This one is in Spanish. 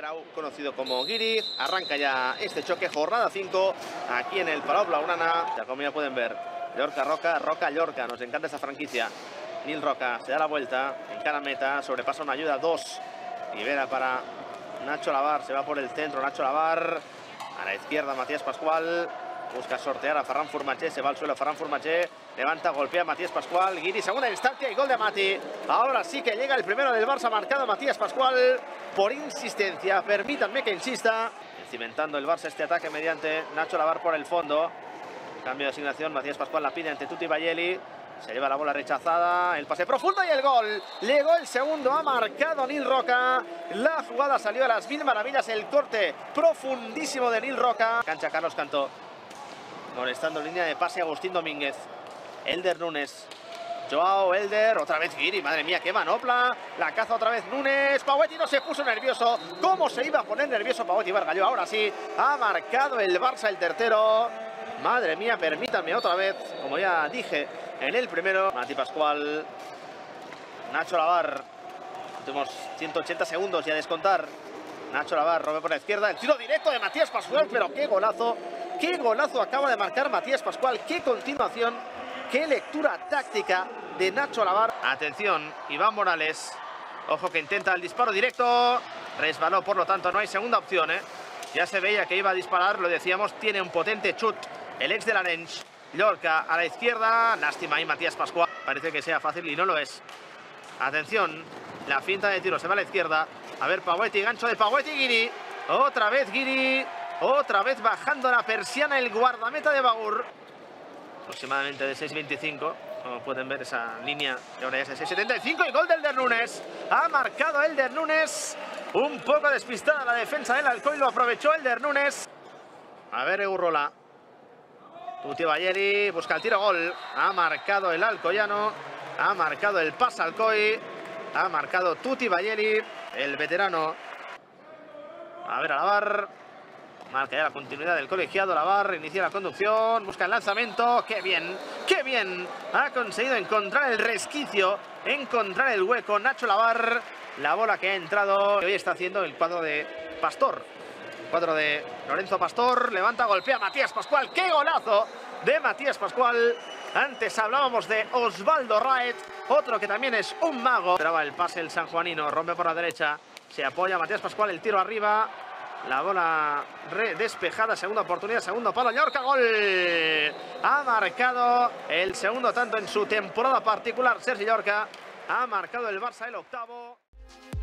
Arau, conocido como Guiri. Arranca ya este choque, jornada 5, aquí en el Palau Blaugrana. Ya como ya pueden ver, Llorca, Roca, Roca, Llorca. Nos encanta esta franquicia. Nil Roca se da la vuelta, encara meta, sobrepasa una ayuda, 2. Libera para Nacho Lavar, se va por el centro Nacho Lavar. A la izquierda Matías Pascual. Busca sortear a Ferran Formatxé, se va al suelo Ferran Formatxé, levanta, golpea a Matías Pascual, Guiri, segunda instancia y gol de Mati. Ahora sí que llega el primero del Barça, marcado Matías Pascual por insistencia, permítanme que insista. Cimentando el Barça este ataque mediante Nacho Lavar por el fondo. Cambio de asignación, Matías Pascual la pide ante Tuti Bayeli. Se lleva la bola rechazada, el pase profundo y el gol. Llegó el segundo, ha marcado Nil Roca. La jugada salió a las mil maravillas, el corte profundísimo de Nil Roca. Cancha Carlos Cantó. Molestando en línea de pase Agustín Domínguez. Elder Núñez. Joao, Elder, otra vez Guiri, madre mía, qué manopla. La caza otra vez Núñez. Pauetti no se puso nervioso. ¿Cómo se iba a poner nervioso Pauetti Bargalló? Ahora sí, ha marcado el Barça el tercero. Madre mía, permítanme otra vez, como ya dije en el primero. Mati Pascual. Nacho Lavar. Últimos 180 segundos y a descontar. Nacho Lavar, rompe por la izquierda. El tiro directo de Matías Pascual, pero qué golazo. Qué golazo acaba de marcar Matías Pascual. Qué continuación, qué lectura táctica de Nacho Lavar. Atención, Iván Morales. Ojo que intenta el disparo directo. Resbaló, por lo tanto no hay segunda opción, Ya se veía que iba a disparar, lo decíamos. Tiene un potente chut el ex de Larench. Llorca a la izquierda. Lástima ahí Matías Pascual. Parece que sea fácil y no lo es. Atención, la finta de tiro se va a la izquierda. A ver, Pauetti, gancho de Pauetti, Guiri. Otra vez Guiri. Otra vez bajando la persiana el guardameta de Bagur. Aproximadamente de 6.25. Como pueden ver esa línea. Y ahora ya es de 6.75 y gol del Elder Núñez. Ha marcado Elder Núñez. Un poco despistada la defensa del Alcoy. Lo aprovechó Elder Núñez. A ver, Eurrola. Tuti Bayeli busca el tiro, gol. Ha marcado el alcoyano. Ha marcado el pase Alcoy. Ha marcado Tuti Bayeli, el veterano. A ver, a Lavar. Marca ya la continuidad del colegiado. Lavar inicia la conducción. Busca el lanzamiento. ¡Qué bien! ¡Qué bien! Ha conseguido encontrar el resquicio. Encontrar el hueco. Nacho Lavar. La bola que ha entrado. Hoy está haciendo el cuadro de Pastor. Cuadro de Lorenzo Pastor. Levanta, golpea Matías Pascual. ¡Qué golazo de Matías Pascual! Antes hablábamos de Osvaldo Raet. Otro que también es un mago. Esperaba el pase el sanjuanino. Rompe por la derecha. Se apoya Matías Pascual. El tiro arriba. La bola despejada, segunda oportunidad, segundo palo, Llorca, gol. Ha marcado el segundo tanto en su temporada particular, Sergi Llorca. Ha marcado el Barça el octavo.